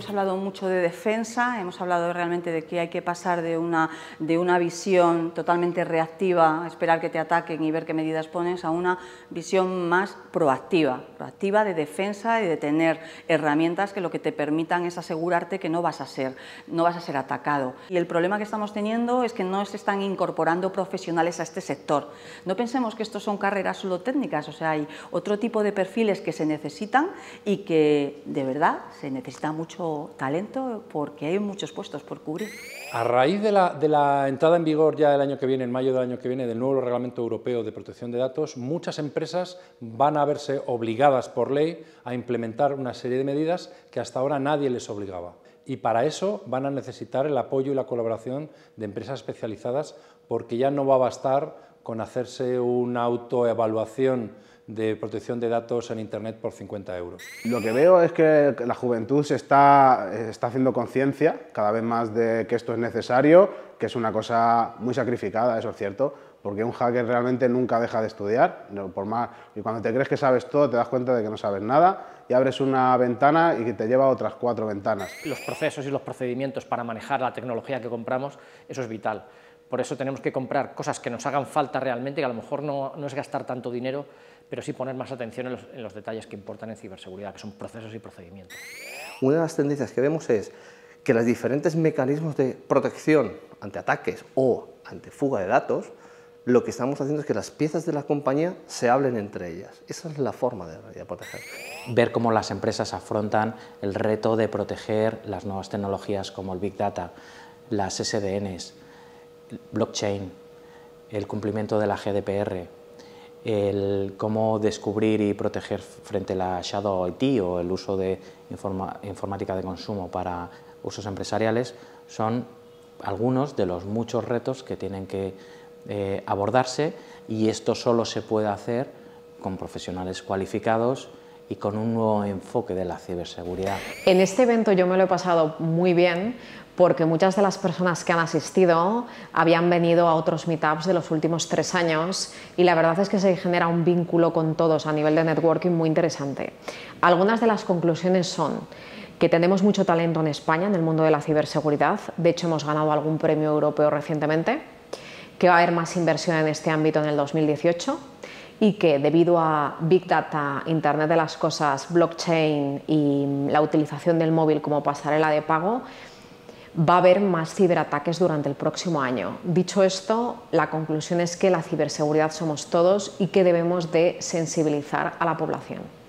hablado mucho de defensa, hemos hablado realmente de que hay que pasar de una visión totalmente reactiva, esperar que te ataquen y ver qué medidas pones, a una visión más proactiva de defensa y de tener herramientas que lo que te permitan es asegurarte que no vas a ser atacado. Y el problema que estamos teniendo es que no se están incorporando profesionales a este sector. No pensemos que esto son carreras solo técnicas, o sea, hay otro tipo de perfiles que se necesitan y que de verdad se necesita mucho talento porque hay muchos puestos por cubrir. A raíz de la entrada en vigor ya el año que viene, en mayo del año que viene, del nuevo Reglamento Europeo de Protección de Datos, muchas empresas van a verse obligadas por ley a implementar una serie de medidas que hasta ahora nadie les obligaba. Y para eso van a necesitar el apoyo y la colaboración de empresas especializadas, porque ya no va a bastar con hacerse una autoevaluación de protección de datos en Internet por 50 euros. Lo que veo es que la juventud está haciendo conciencia cada vez más de que esto es necesario, que es una cosa muy sacrificada, eso es cierto, porque un hacker realmente nunca deja de estudiar, y cuando te crees que sabes todo te das cuenta de que no sabes nada y abres una ventana y que te lleva a otras 4 ventanas. Los procesos y los procedimientos para manejar la tecnología que compramos, eso es vital. Por eso tenemos que comprar cosas que nos hagan falta realmente, que a lo mejor no es gastar tanto dinero, pero sí poner más atención en los detalles que importan en ciberseguridad, que son procesos y procedimientos. Una de las tendencias que vemos es que los diferentes mecanismos de protección ante ataques o ante fuga de datos, lo que estamos haciendo es que las piezas de la compañía se hablen entre ellas. Esa es la forma de proteger. Ver cómo las empresas afrontan el reto de proteger las nuevas tecnologías como el Big Data, las SDNs, blockchain, el cumplimiento de la GDPR, el cómo descubrir y proteger frente a la Shadow IT o el uso de informática de consumo para usos empresariales, son algunos de los muchos retos que tienen que abordarse, y esto solo se puede hacer con profesionales cualificados y con un nuevo enfoque de la ciberseguridad. En este evento yo me lo he pasado muy bien, porque muchas de las personas que han asistido habían venido a otros meetups de los últimos 3 años y la verdad es que se genera un vínculo con todos a nivel de networking muy interesante. Algunas de las conclusiones son que tenemos mucho talento en España en el mundo de la ciberseguridad, de hecho hemos ganado algún premio europeo recientemente, que va a haber más inversión en este ámbito en el 2018 y que debido a Big Data, Internet de las Cosas, blockchain y la utilización del móvil como pasarela de pago, va a haber más ciberataques durante el próximo año. Dicho esto, la conclusión es que la ciberseguridad somos todos y que debemos de sensibilizar a la población.